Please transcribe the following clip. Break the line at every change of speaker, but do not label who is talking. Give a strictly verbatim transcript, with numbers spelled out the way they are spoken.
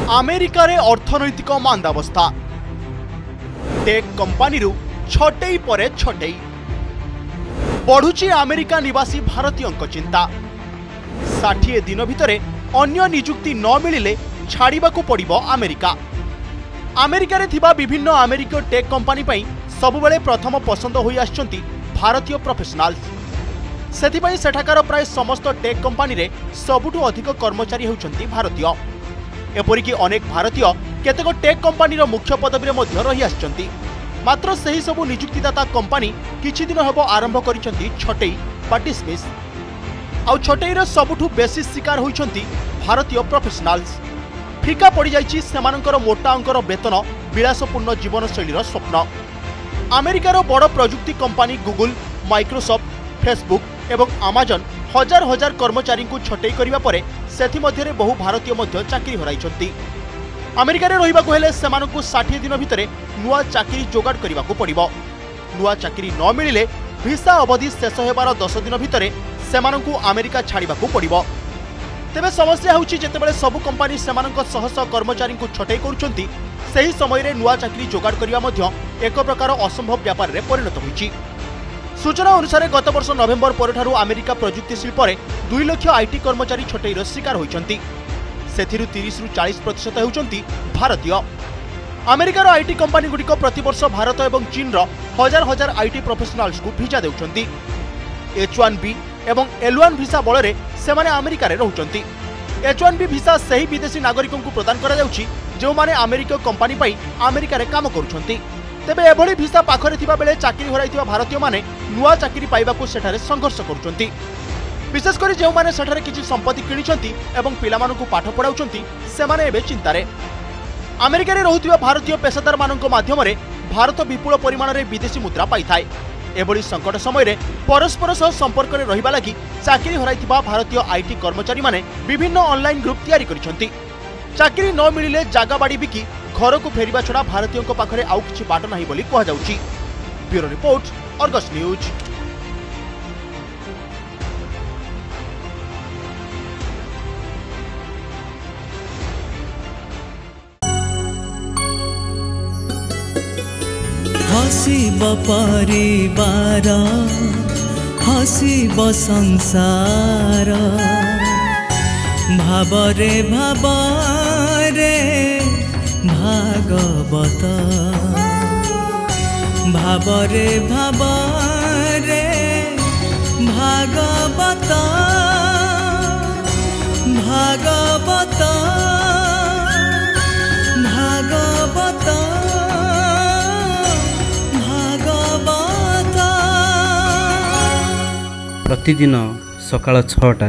America रे अर्थनैतिक मांदावस्था take company छटई पर छटई बढ़ुची अमेरिका निवासी भारतीयों चिंता षाठी दिन भितर अन्य निजुक्ति न मिलिले छाड़िबाकू पड़िबो अमेरिका। अमेरिका रे थिबा विभिन्न अमेरिकीय टेक कंपानी पई सबुबेले प्रथम पसंद होई आछंती भारतीय प्रोफेशनल्स। सेथिपई सेठाकार प्राय समस्त टेक कंपानी रे सबुठु अधिक कर्मचारी होउछंती भारतीय। एपरिकी अनेक भारतीय केतेक टेक कंपानी रो मुख्य पदवी रे मध्य रही आछंती। मात्र सही सबु निजुक्तिदाता कंपानी किछि दिन हेबो आरंभ करिसंती छटई बा डिसमिस। आउ छटईर सबुठु बेसी शिकार होइछंती भारतीय प्रोफेशनल्स। फिका पड़ जाइछि सेमानकर मोटा अंकर वेतन विलासपूर्ण जीवनशैलीर स्वप्न। अमेरिकार बड़ प्रजुक्ति कंपानी गूगल, माइक्रोसॉफ्ट, फेसबुक एवं अमेजन हजार हजार कर्मचारी को छटई करिबा परे सेथि मध्यरे बहु भारतीय मध्य चाकरी हराइछंती। अमेरिका रे रहिबाकू हेले सेमानकू षाठी दिन भितरे नुआ चाकरी जोगाड़ करिबाकू पड़िबो। नुआ चाकरी न मिलिले भिसा अवधि शेष हेबार दस दिन भितरे सेमानकू अमेरिका छाड़िबाकू पड़िबो। तेबे समस्या होउछि जेतेबेले सबु कंपानी सेमानक शह शह कर्मचारी को छटई करूछंती सेही समय रे नुआ चाकरी जोगाड़ करिबा मध्य एक प्रकार असंभव व्यापार रे परिणत होइछि। सूचना अनुसार गत वर्ष नवेम्बर परठारु अमेरिका प्रजुक्ति शिल्प रे दुई लाख आईटी कर्मचारी छटईर शिकार होइछंती। सेथिरु तीस रु चालीस प्रतिशत होउछंती भारतीय। अमेरिकार आईटी कंपानी गुडिक प्रतिवर्ष भारत एवं चीन रो हजार हजार आईटी प्रोफेशनल्स को भिजा देउछंती। एच वन बी एवं एल वन भिसा बल रे सेमाने अमेरिका रे रहउछंती। एच वन बी भिसा सही विदेशी नागरिकों को प्रदान करा जाउछि जो माने अमेरिका कंपानी पई अमेरिका रे काम करूछंती। तेबे एभली भिसा पाखरे थिबा बेले चाकरी हराइथिबा भारतीय माने नुआ चाकरी पाइबाकू सेठारे संघर्ष करूछंती। विशेषकर जो माने सेठारे किछि संपत्ति किनिछंती एवं पिलामानकू पाठ पढाउछंती सेमाने एबे चिंतारे। अमेरिका रे रहुथिबा भारतीय पेशादार मानक माध्यम रे भारत विपुल परिमाण रे विदेशी मुद्रा पाइथाय। एभली संकट समय रे परस्पर सह संपर्क रे रहिबा लागि चाकरी हराइथिबा भारतीय आईटी कर्मचारी माने विभिन्न ऑनलाइन ग्रुप तयारी करिछंती। चाकरी न मिलिले जागा बाड़ी बिकी घर को फेरिबा छड़ा भारतीयों को पाखरे आउ किछि बाट नाही बोली कहा जाउछि। Bureau report, Argus news.
हसीब परिवार हसीब संसार भावरे भावरे भागवत भावरे भावरे भागवत भागवत भागवत
प्रतिदिन सकाळ छटा